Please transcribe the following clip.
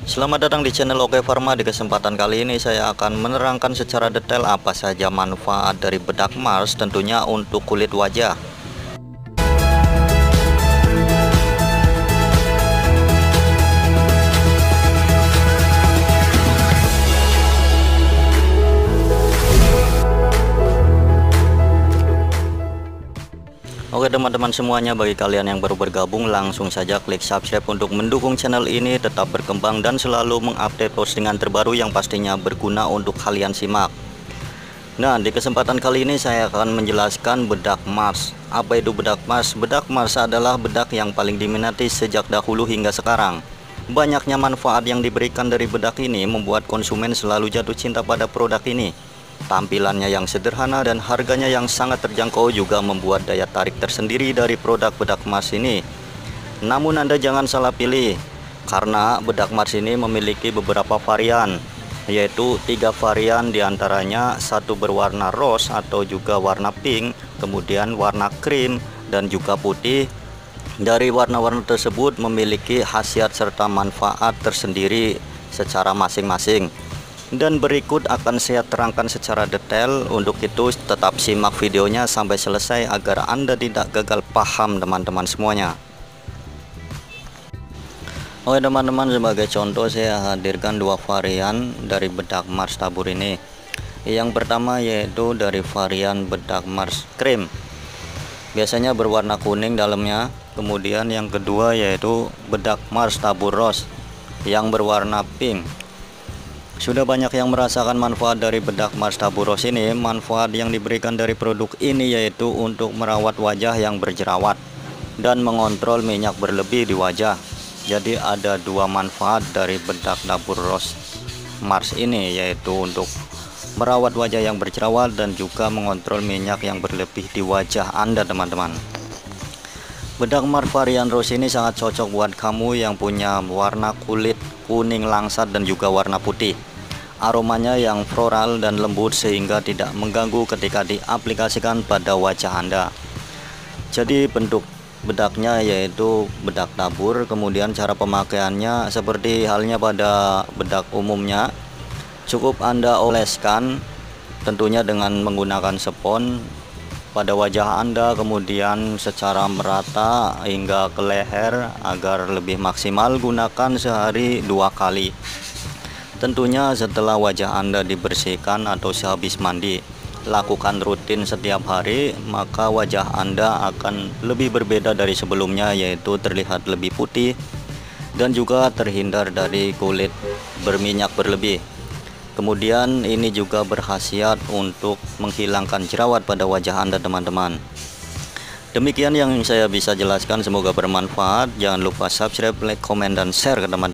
Selamat datang di channel Oke Pharma. Di kesempatan kali ini saya akan menerangkan secara detail apa saja manfaat dari bedak Mars tentunya untuk kulit wajah. Oke teman-teman semuanya, bagi kalian yang baru bergabung langsung saja klik subscribe untuk mendukung channel ini tetap berkembang dan selalu mengupdate postingan terbaru yang pastinya berguna untuk kalian simak. Nah, di kesempatan kali ini saya akan menjelaskan bedak Mars. Apa itu bedak Mars? Bedak Mars adalah bedak yang paling diminati sejak dahulu hingga sekarang. Banyaknya manfaat yang diberikan dari bedak ini membuat konsumen selalu jatuh cinta pada produk ini. Tampilannya yang sederhana dan harganya yang sangat terjangkau juga membuat daya tarik tersendiri dari produk bedak Mars ini. Namun Anda jangan salah pilih, karena bedak Mars ini memiliki beberapa varian, yaitu 3 varian diantaranya, satu berwarna rose atau juga warna pink, kemudian warna krim dan juga putih. Dari warna-warna tersebut memiliki khasiat serta manfaat tersendiri secara masing-masing. Dan berikut akan saya terangkan secara detail. Untuk itu tetap simak videonya sampai selesai agar Anda tidak gagal paham teman-teman semuanya. Oke teman-teman, sebagai contoh saya hadirkan 2 varian dari bedak Mars tabur ini. Yang pertama yaitu dari varian bedak Mars krim, biasanya berwarna kuning dalamnya. Kemudian yang kedua yaitu bedak Mars tabur rose yang berwarna pink. Sudah banyak yang merasakan manfaat dari bedak Mars tabur rose ini. Manfaat yang diberikan dari produk ini yaitu untuk merawat wajah yang berjerawat dan mengontrol minyak berlebih di wajah. Jadi ada 2 manfaat dari bedak tabur rose Mars ini, yaitu untuk merawat wajah yang berjerawat dan juga mengontrol minyak yang berlebih di wajah Anda teman-teman. Bedak Mars varian rose ini sangat cocok buat kamu yang punya warna kulit kuning langsat dan juga warna putih. Aromanya yang floral dan lembut sehingga tidak mengganggu ketika diaplikasikan pada wajah Anda. Jadi bentuk bedaknya yaitu bedak tabur. Kemudian cara pemakaiannya seperti halnya pada bedak umumnya, cukup Anda oleskan tentunya dengan menggunakan spons pada wajah Anda, kemudian secara merata hingga ke leher. Agar lebih maksimal, gunakan sehari 2 kali. Tentunya setelah wajah Anda dibersihkan atau sehabis mandi. Lakukan rutin setiap hari, maka wajah Anda akan lebih berbeda dari sebelumnya, yaitu terlihat lebih putih dan juga terhindar dari kulit berminyak berlebih. Kemudian ini juga berkhasiat untuk menghilangkan jerawat pada wajah Anda teman-teman. Demikian yang saya bisa jelaskan, semoga bermanfaat. Jangan lupa subscribe, like, komen, dan share ke teman-teman.